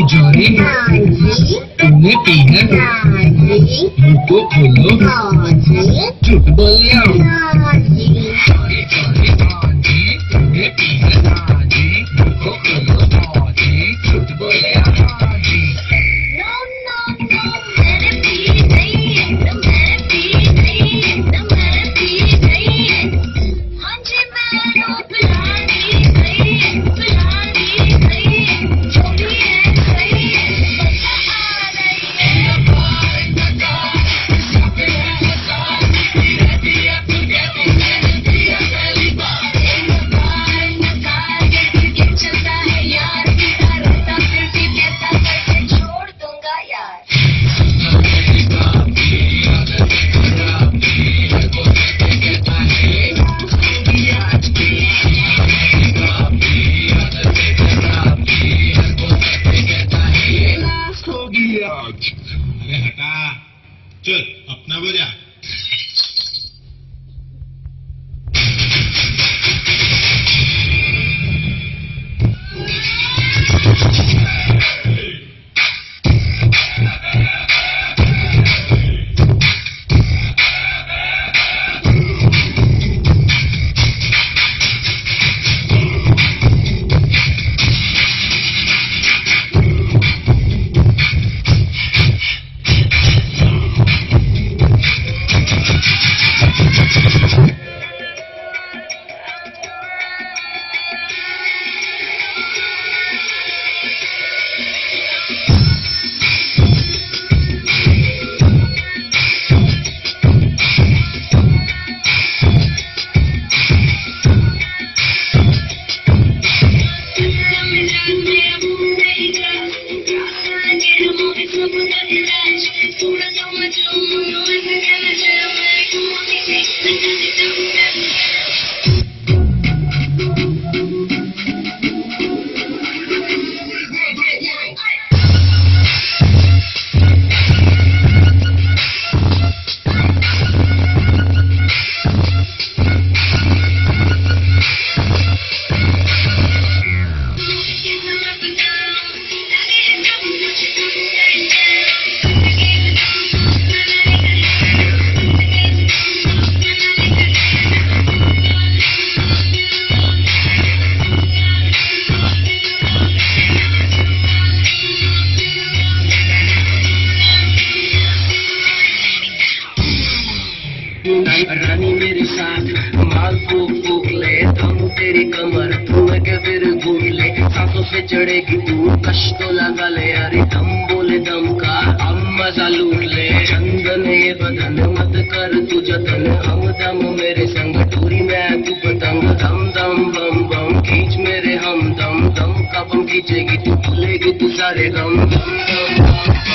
जोरी तुमने पी है? मुंह को खोलो, झूठ बोल रहे हो। जोरी जोरी जी तुमने पी है? मुंह को खोलो जी, झूठ बोल रहे हो जी। अरे हटा, चल अपना बजा। रानी मेरे साथ माल फूक ले, दम तेरी कमर तुम्हें के फिर घूम ले। सांसों से चढ़ेगी तू, कश तो लगा ले यारी, दम बोले दम का हम मजा लूट ले। चंदन ये बदन मत कर तू जतन, हम दम मेरे संग टूरी में तू पतंग। दम दम बम बम खींच मेरे हम दम, दम का बम खींचेगी तू, भूलेगी तू सारे गम। दम दम